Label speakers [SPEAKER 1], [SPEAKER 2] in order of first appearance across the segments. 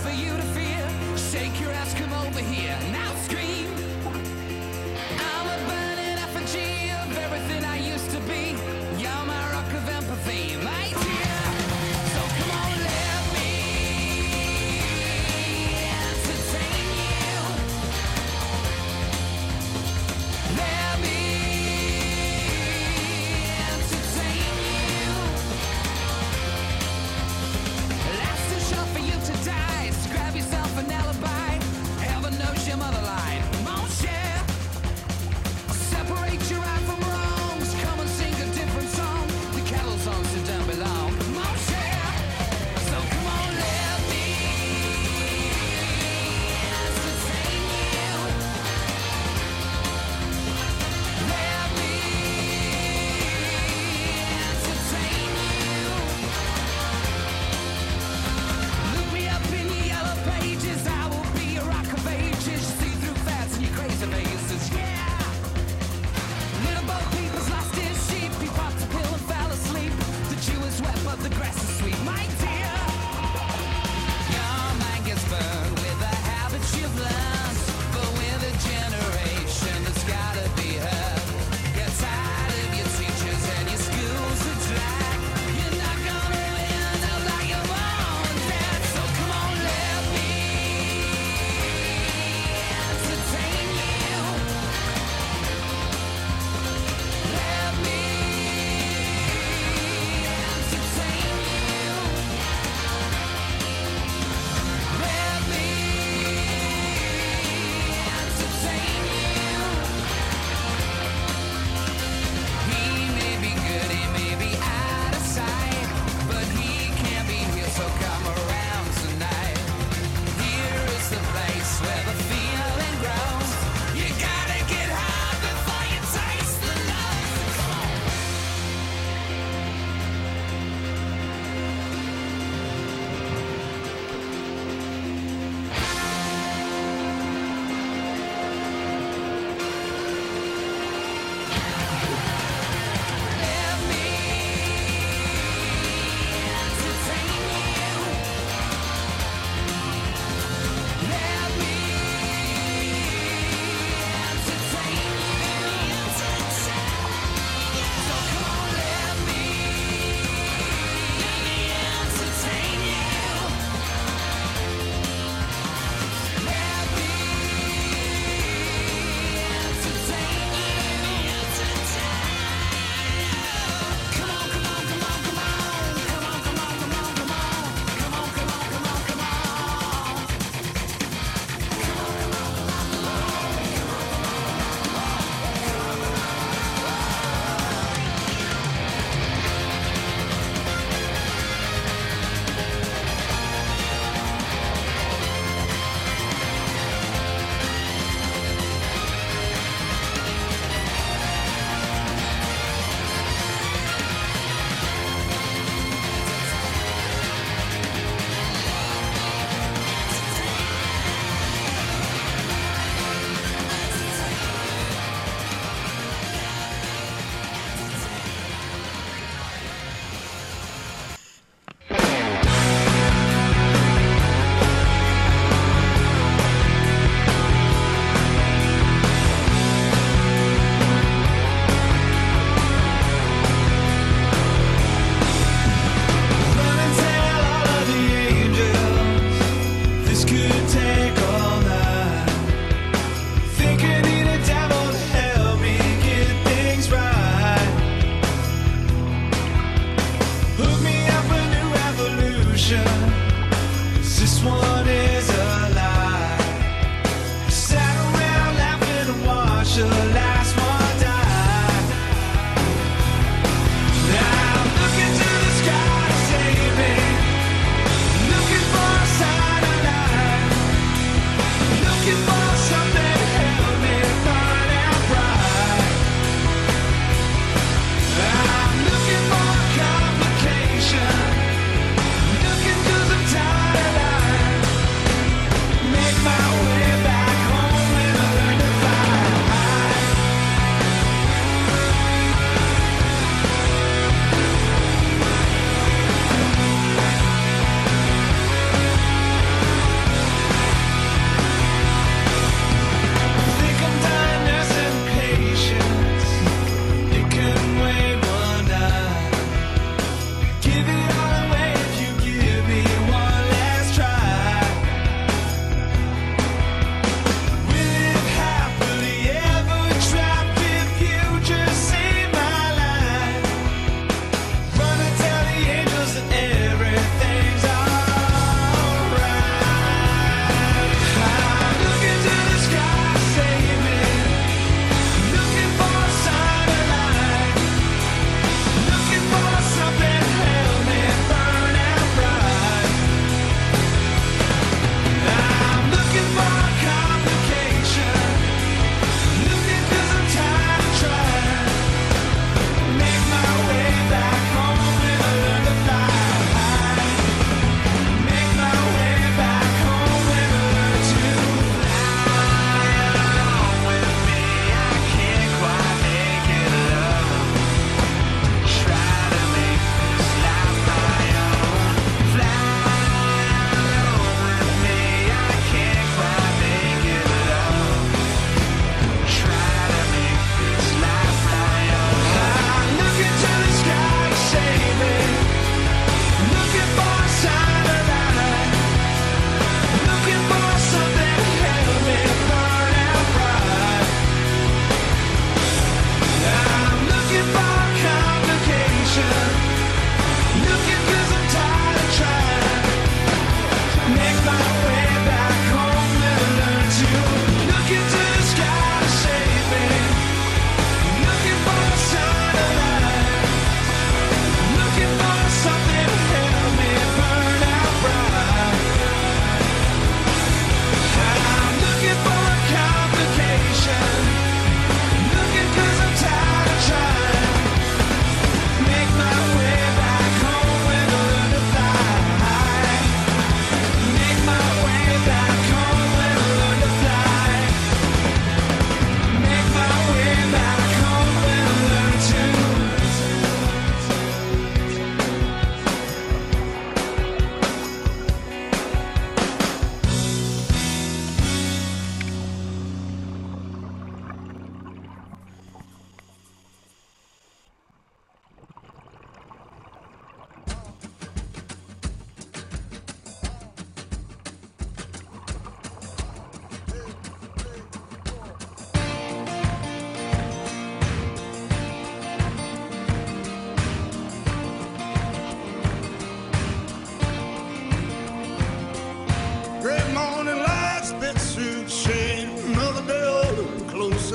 [SPEAKER 1] for you to fear. Shake your ass, come over here, now scream. I'm a burning effigy of everything I used to be. You're my rock of empathy, my dear. So come on, let me entertain you. Let me entertain you. Life's too short for you to die, so grab yourself an alibi. Heaven knows your mother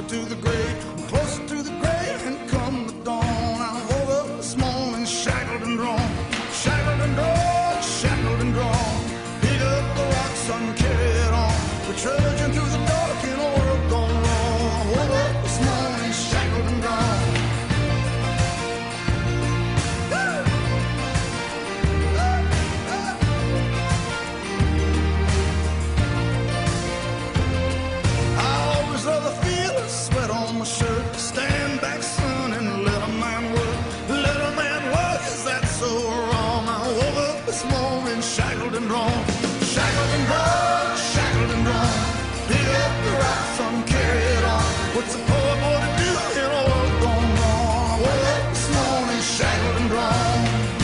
[SPEAKER 2] to the grave, closer to the grave, and come the dawn. I woke up this morning shackled and drawn, shackled and drawn, shackled and drawn. Pick up the rocks and carry it on. We're trudging through the dark in a world gone wrong. I woke up this morning shackled and drawn. Sweat on my shirt, stand back, son, and let a man work. Let a man work, is that so wrong? I woke up this morning shackled and drawn, shackled and drawn, shackled and drawn. Pick up the rock, son, carry it on. What's a poor boy to do in a world gone wrong? I woke up this morning shackled and drawn.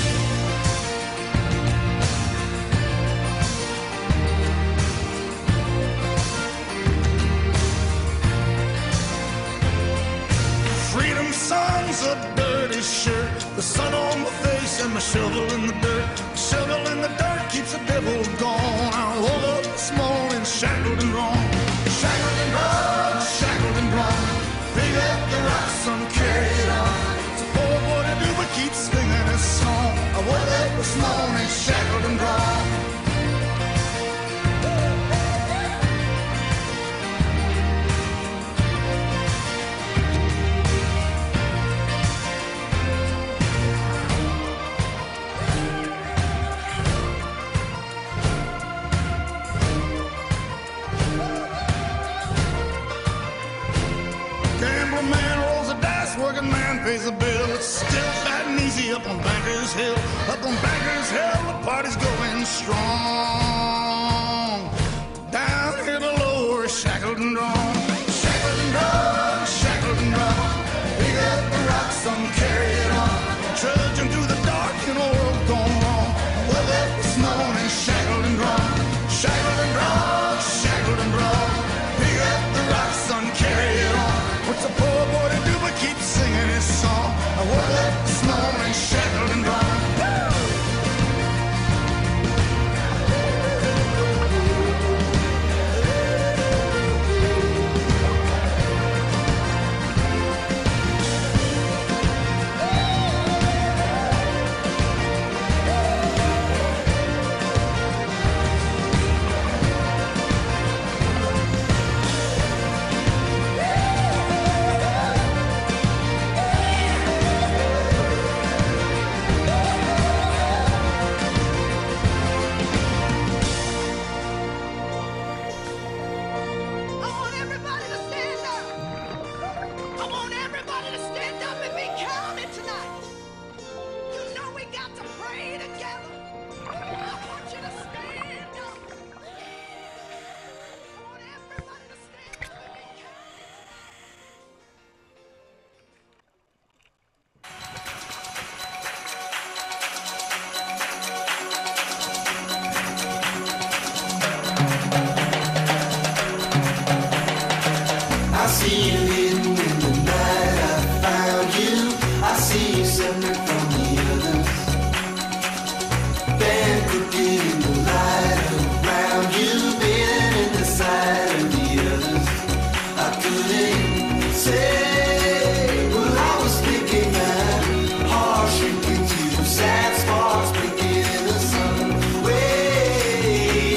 [SPEAKER 2] Freedom son's a dirty shirt, the sun on my face and my shovel in the dirt. Shovel in the dirt keeps the devil gone. I woke up this morning shackled and drawn, shackled and drawn, shackled and drawn. Pick up the rocks, son, carry it on. It's a poor boy to do but keep singing his song. I woke up this morning shackled and drawn. Working man pays the bill. It's still fat and easy up on Bankers Hill. Up on Bankers Hill, the party's going strong. Down here below, we're shackled and drawn, shackled and drawn, shackled and drawn. Pick up the rocks, son, carry it on. Trudging through the dark in a world gone wrong. Woke up this morning shackled and drawn, shackled and drawn, shackled and drawn. Pick up the rocks, son, carry it on. What's a poor boy to do but keep singing his song? I woke up this morning shackled and drawn.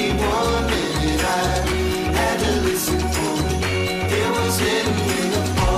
[SPEAKER 2] It was hidden in the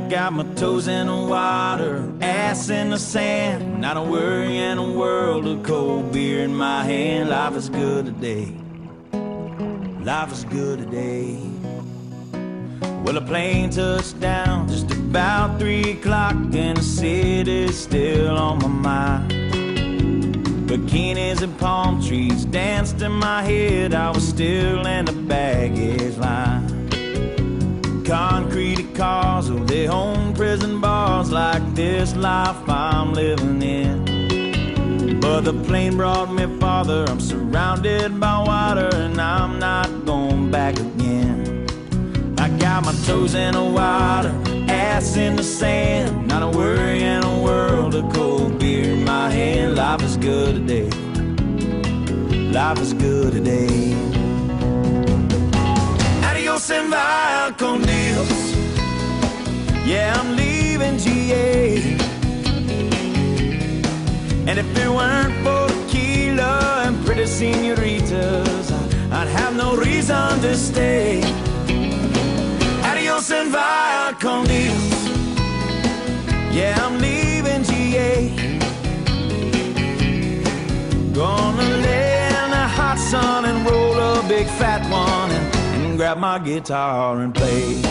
[SPEAKER 3] got my toes in the water, ass in the sand, not a worry in a world of cold beer in my hand. Life is good today. Life is good today. Well, a plane touched down just about 3 o'clock, and the city's still on my mind. Bikinis and palm trees danced in my head. I was still in the baggage line. Concrete cars, oh, they own prison bars like this life I'm living in. But the plane brought me farther. I'm surrounded by water, and I'm not going back again. I got my toes in the water, ass in the sand, not a worry in a world of cold beer in my hand. Life is good today. Life is good today. Adios and via con Dios. Yeah, I'm leaving GA. And if it weren't for tequila and pretty senoritas, I'd have no reason to stay. Adios and via con Dios. Yeah, I'm leaving GA. Gonna lay in the hot sun and roll a big fat one and grab my guitar and play.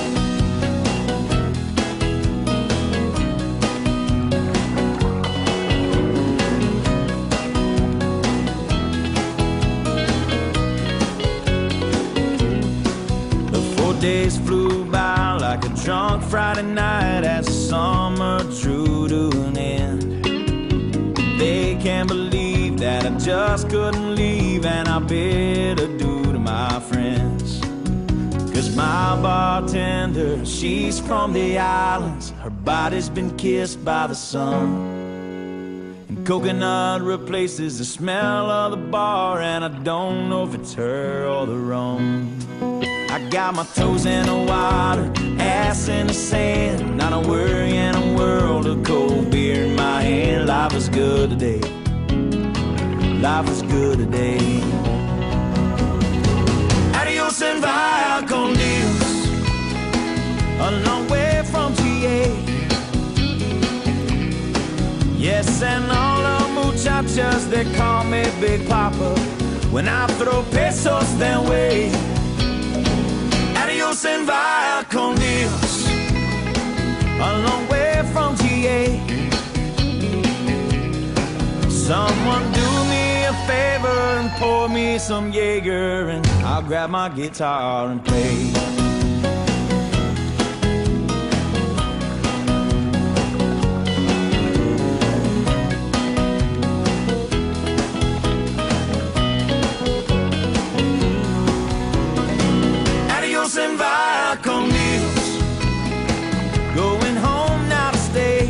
[SPEAKER 3] Days flew by like a drunk Friday night as the summer drew to an end. They can't believe that I just couldn't leave, and I bid adieu to my friends. Cause my bartender, she's from the islands. Her body's been kissed by the sun, and coconut replaces the smell of the bar, and I don't know if it's her or the rum. I got my toes in the water, ass in the sand, not a worry in a world of cold beer in my hand. Life is good today. Life is good today. Adios and via con Dios. A long way from GA. Yes, and all the muchachas, they call me Big Papa when I throw pesos their way. Adios and via con Dios. A long way from GA. Someone do me a favor and pour me some Jaeger, and I'll grab my guitar and play. And via con Dios. Going home now to stay.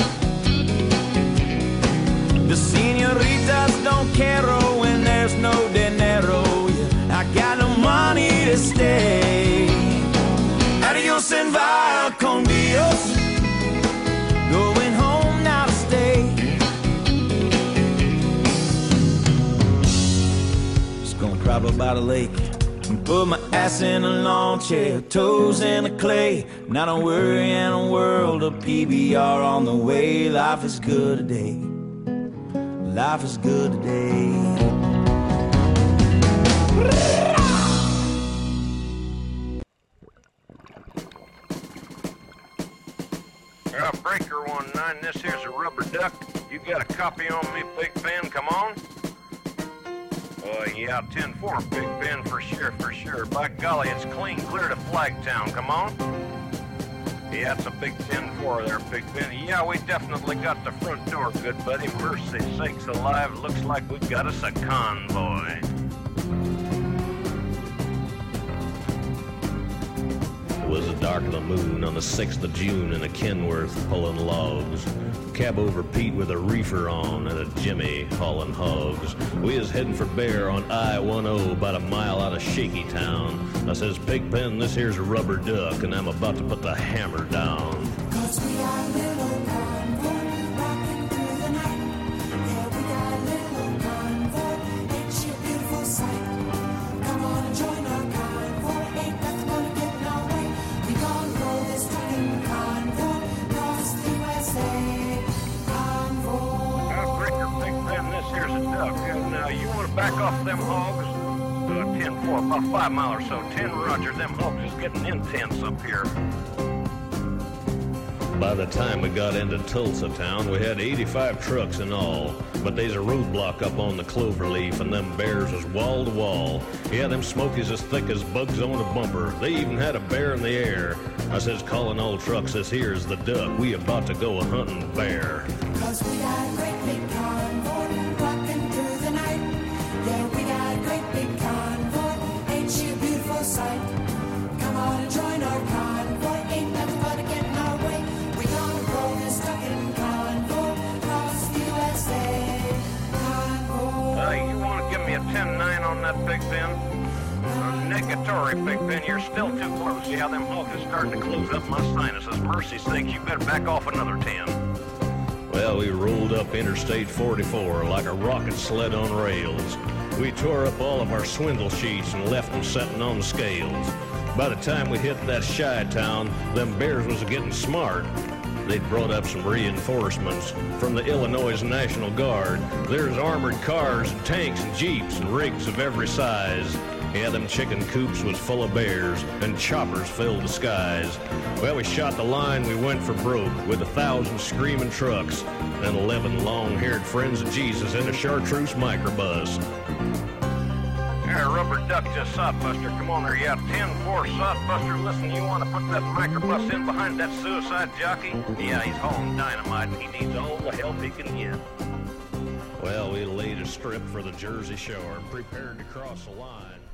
[SPEAKER 3] The senoritas don't care when there's no dinero. Yeah, I got no money to stay. Adios and via con Dios. Going home now to stay. Just gonna travel by the lake. Put my ass in a lawn chair, toes in the clay. Not a worry in a world of PBR on the way. Life is good today. Life is good today.
[SPEAKER 4] Breaker 19, this here's a rubber duck. You got a copy on me, Big Ben? Come on. Yeah, 10-4, Big Ben, for sure, for sure. By golly, it's clean clear to Flagtown, come on. Yeah, it's a big 10-4 there, Big Ben. Yeah, we definitely got the front door, good buddy. Mercy sakes alive, looks like we've got us a convoy.
[SPEAKER 5] It was the dark of the moon on the 6th of June in a Kenworth pulling logs. Cab over Pete with a reefer on and a Jimmy hauling hogs. We is heading for Bear on I-10 about a mile out of Shaky Town. I says, Pigpen, this here's a rubber duck, and I'm about to put the hammer down.
[SPEAKER 6] 'Cause we are little convoy, rocking through the night. Yeah, we got a little convoy, ain't she a beautiful sight? Come on and join our convoy, ain't nothing gonna get in our way. We gonna roll this fucking convoy.
[SPEAKER 4] back off them hogs. 10-4, about 5 mile or so. 10 Roger, them hogs is getting intense up here.
[SPEAKER 5] By the time we got into Tulsa town, we had 85 trucks in all. But there's a roadblock up on the cloverleaf, and them bears was wall to wall. Yeah, them smokies as thick as bugs on a bumper. They even had a bear in the air. I says, calling all trucks, this here's the duck. We about to go a-hunting bear.
[SPEAKER 6] 'Cause we got a great big convoy walking through the night. Yeah, we got a great big convoy. Ain't she a beautiful sight? Come on and join our convoy. Ain't nothing but a getting our way. We gonna roll this ducking convoy across the USA. Convoy.
[SPEAKER 4] You want to give me a 10-9 on that Big Ben? Negatory, Big Ben, you're still too close. Yeah, them hogs is starting to close up my sinuses. Mercy's sake, you better back off another 10.
[SPEAKER 5] Well, we rolled up Interstate 44 like a rocket sled on rails. We tore up all of our swindle sheets and left them setting on the scales. By the time we hit that shy town, them bears was getting smart. They'd brought up some reinforcements from the Illinois National Guard. There's armored cars and tanks and jeeps and rigs of every size. Yeah, them chicken coops was full of bears, and choppers filled the skies. Well, we shot the line, we went for broke, with 1,000 screaming trucks, and 11 long-haired friends of Jesus in a chartreuse microbus.
[SPEAKER 4] Here, Rubber Duck just Sodbuster. Come on there, yeah, 10-4 Sodbuster. Listen, you want to put that microbus in behind that suicide jockey? Yeah, he's hauling dynamite, and he needs all the help he can get.
[SPEAKER 5] Well, we laid a strip for the Jersey Shore and prepared to cross the line.